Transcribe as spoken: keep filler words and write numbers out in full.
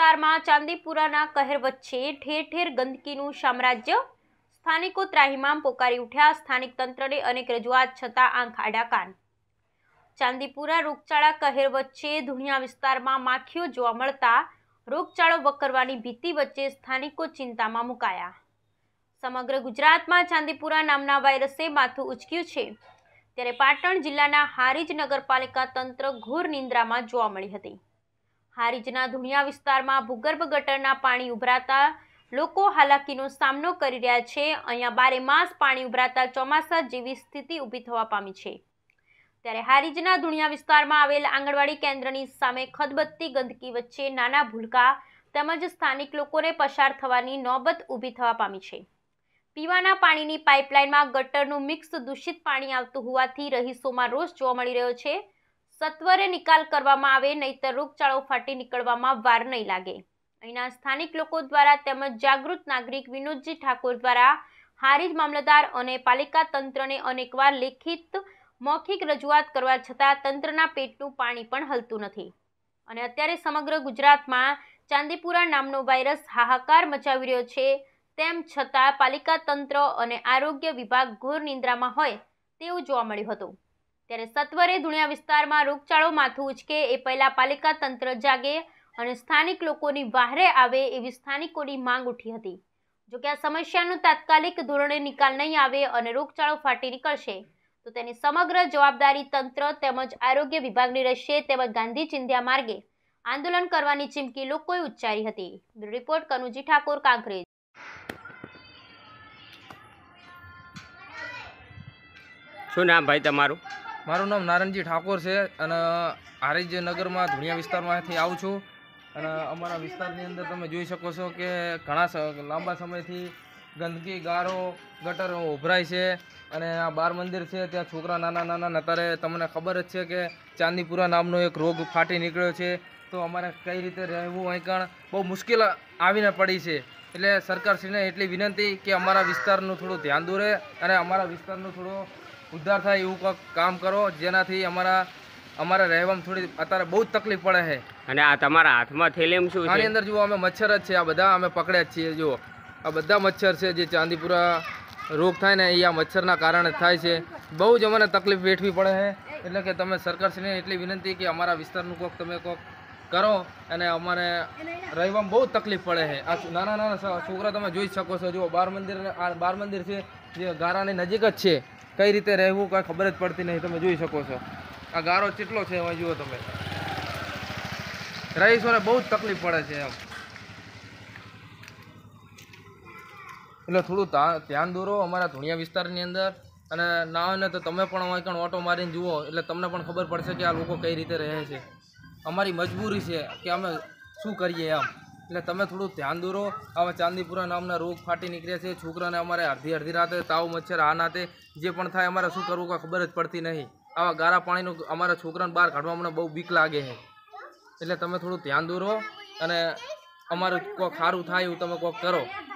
વિસ્તારમાં ચાંદીપુરાના કહેર વચ્ચે ઠેર ઠેર ગંદકીનું સામ્રાજ્ય, સ્થાનિકો ત્રાહિમામ પોકારી ઉઠ્યા। સ્થાનિક તંત્રને અનેક રજૂઆત છતાં આંખ આડા કાન। ચાંદીપુરા રોગચાળા કહેર વચ્ચે ધુણિયા વિસ્તારમાં માખીઓ જોવા મળતા રોગચાળો વકરવાની ભીતિ વચ્ચે સ્થાનિકો ચિંતામાં મુકાયા। સમગ્ર ગુજરાતમાં ચાંદીપુરા નામના વાયરસે માથું ઉંચક્યું છે, ત્યારે પાટણ જિલ્લાના હારીજ નગરપાલિકા તંત્ર ઘોર નિંદ્રામાં જોવા મળી હતી। હારીજના ધુણિયા વિસ્તારમાં ભૂગર્ભ ગટરના પાણી ઉભરાતા લોકો હાલાકીનો સામનો કરી રહ્યા છે। અહીંયા બારે માસ પાણી ઉભરાતા ચોમાસા જેવી સ્થિતિ ઊભી થવા પામી છે, ત્યારે હારીજના ધુણિયા વિસ્તારમાં આવેલ આંગણવાડી કેન્દ્રની સામે ખદબદતી ગંદકી વચ્ચે નાના ભૂલકા તેમજ સ્થાનિક લોકોને પસાર થવાની નોબત ઊભી થવા પામી છે। પીવાના પાણીની પાઇપલાઇનમાં ગટરનું મિક્સ દૂષિત પાણી આવતું હોવાથી રહીશોમાં રોષ જોવા મળી રહ્યો છે। સત્વરે નિકાલ કરવામાં આવે, નહીતર રોગચાળો ફાટી નીકળવામાં વાર નહીં લાગે। અહીંના સ્થાનિક લોકો દ્વારા તેમજ જાગૃત નાગરિક વિનોદજી ઠાકોર દ્વારા હારીજ મામલતદાર અને પાલિકા તંત્રને અનેકવાર લેખિત મૌખિક રજૂઆત કરવા છતાં તંત્રના પેટનું પાણી પણ હલતું નથી અને અત્યારે સમગ્ર ગુજરાતમાં ચાંદીપુરા નામનો વાયરસ હાહાકાર મચાવી રહ્યો છે। તેમ છતાં પાલિકા તંત્ર અને આરોગ્ય વિભાગ ઘોર નિંદ્રામાં હોય તેવું જોવા મળ્યું હતું। ત્યારે સત્વરે ધુણિયા વિસ્તારમાં રોગચાળો માથું ઉચકે એ પહેલા પાલિકા તંત્ર જાગે અને સ્થાનિક લોકોની વહારે આવે એવી સ્થાનિકોની માંગ ઉઠી હતી। જોકે આ સમસ્યાનો તાત્કાલિક ધોરણે નિકાલ નહીં આવે અને રોગચાળો ફાટી નીકળશે તો તેની સમગ્ર જવાબદારી તંત્ર તેમજ આરોગ્ય વિભાગની રહેશે, તેમજ ગાંધી ચિંધ્યા માર્ગે આંદોલન કરવાની ચીમકી લોકોએ ઉચ્ચારી હતી। રિપોર્ટ કનુજી ઠાકોર, કાંકરેજ। શું નામ ભાઈ તમારું? મારું નામ નારણજી ઠાકોર છે અને હારીજ નગરમાં ધુણિયા વિસ્તારમાંથી આવું છું અને અમારા વિસ્તારની અંદર તમે જોઈ શકો છો કે ઘણા લાંબા સમયથી ગંદકી, ગારો, ગટર ઉભરાય છે અને આ બાર મંદિર છે ત્યાં છોકરા નાના નાના અત્યારે તમને ખબર જ છે કે ચાંદીપુરા નામનો એક રોગ ફાટી નીકળ્યો છે, તો અમારે કઈ રીતે રહેવું અહીં કણ બહુ મુશ્કેલ આવીને પડી છે। એટલે સરકારશ્રીને એટલી વિનંતી કે અમારા વિસ્તારનું થોડું ધ્યાન દોરે અને અમારા વિસ્તારનું થોડું ઉદ્ધાર થાય એવું કંઈક કામ કરો, જેનાથી અમારા અમારે રહેવામાં થોડી અત્યારે બહુ જ તકલીફ પડે છે। અને આ તમારા હાથમાં થેલીમ શું છે? આની અંદર જુઓ અમે મચ્છર જ છે, આ બધા અમે પકડ્યા જ છીએ। જુઓ આ બધા મચ્છર છે, જે ચાંદીપુરા રોગ થાય ને એ આ મચ્છરના કારણે થાય છે। બહુ જ અમને તકલીફ વેઠવી પડે છે। એટલે કે તમે સરકારશ્રીને એટલી વિનંતી કે અમારા વિસ્તારનું કોઈક તમે કોઈક કરો અને અમારે રહેવામાં બહુ તકલીફ પડે છે। આ નાના નાના છોકરા તમે જોઈ શકો છો, જુઓ બાર મંદિર આ બાર મંદિર છે જે ગારાની નજીક જ છે, કઈ રીતે રહેવું કાંઈ ખબર જ પડતી નહીં। તમે જોઈ શકો છો આ ગારો કેટલો છે, એમાં જુઓ તમે, રહીશોને બહુ જ તકલીફ પડે છે એમ। એટલે થોડું ધ્યાન દોરો અમારા ધુણિયા વિસ્તારની અંદર, અને ના હોય ને તો તમે પણ અહીં કણ ઓટો મારીને જુઓ એટલે તમને પણ ખબર પડશે કે આ લોકો કઈ રીતે રહે છે। અમારી મજબૂરી છે કે અમે શું કરીએ એમ, એટલે તમે થોડું ધ્યાન દોરો। આવા ચાંદીપુરા નામના રોગ ફાટી નીકળ્યા છે, છોકરાને અમારે અડધી અડધી રાતે તાવ, મચ્છર, આ નાતે જે પણ થાય અમારે શું કરવું કાંઈ ખબર જ પડતી નહીં। આવા ગારા પાણીનું અમારા છોકરાને બહાર કાઢવા મને બહુ બીક લાગે છે, એટલે તમે થોડું ધ્યાન દોરો અને અમારું કોઈક સારું થાય એવું તમે કોઈક કરો।